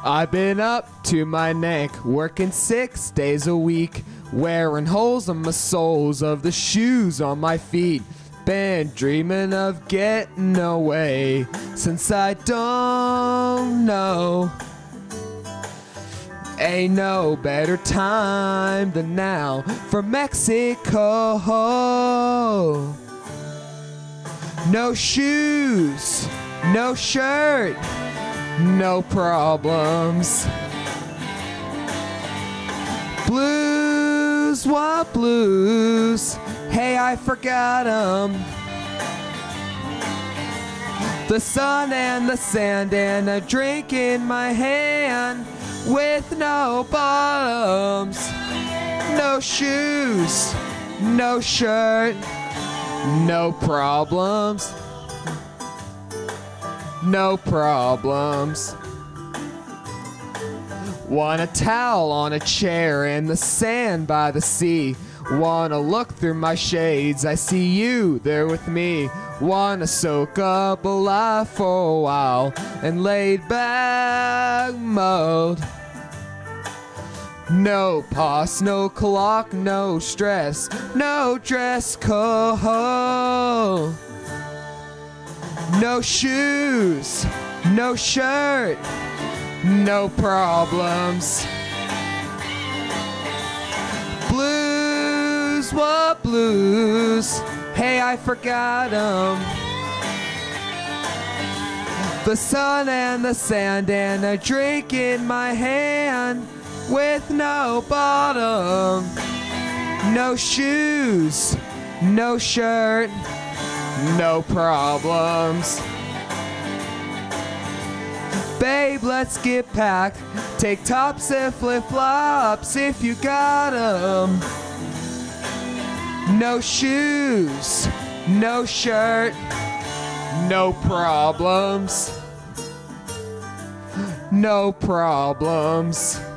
I've been up to my neck, working 6 days a week, wearing holes in my soles of the shoes on my feet. Been dreaming of getting away since I don't know. Ain't no better time than now for Mexico. No shoes, no shirt, no problems. Blues, what blues? Hey, I forgot 'em. The sun and the sand and a drink in my hand with no bottoms. No shoes, no shirt, no problems. No problems. Want a towel on a chair in the sand by the sea. Wanna look through my shades, I see you there with me. Wanna soak up alive for a while and laid back mode. No pause, no clock, no stress, no dress code. No shoes, no shirt, no problems. Blues, what blues? Hey, I forgot 'em. The sun and the sand and a drink in my hand with no bottom. No shoes, no shirt, no problems. Babe, let's get packed. Take tops and flip-flops if you got 'em. No shoes, no shirt, no problems. No problems.